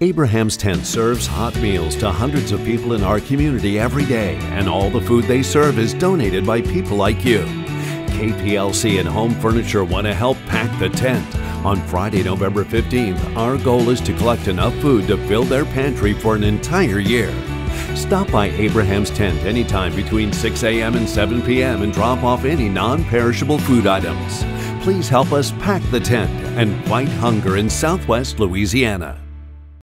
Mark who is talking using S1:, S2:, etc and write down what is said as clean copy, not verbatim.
S1: Abraham's Tent serves hot meals to hundreds of people in our community every day, and all the food they serve is donated by people like you. KPLC and Home Furniture want to help pack the tent. On Friday, November 15th, our goal is to collect enough food to fill their pantry for an entire year. Stop by Abraham's Tent anytime between 6 a.m. and 7 p.m. and drop off any non-perishable food items. Please help us pack the tent and fight hunger in Southwest Louisiana.